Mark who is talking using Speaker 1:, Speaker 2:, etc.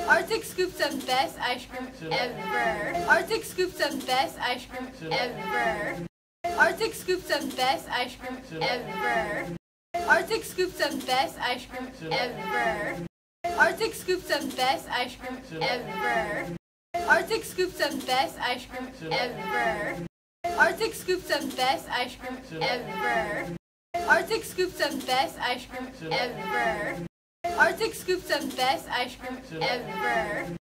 Speaker 1: Arctic Scoop the best ice cream ever. Arctic Scoop the best ice cream ever. Arctic Scoop the best ice cream ever. Arctic Scoop the best ice cream ever. Arctic Scoop the best ice cream ever. Arctic Scoop the best ice cream ever. Arctic Scoop the best ice cream ever. Arctic Scoop the best ice cream ever. Arctic Scoop the best ice cream ever.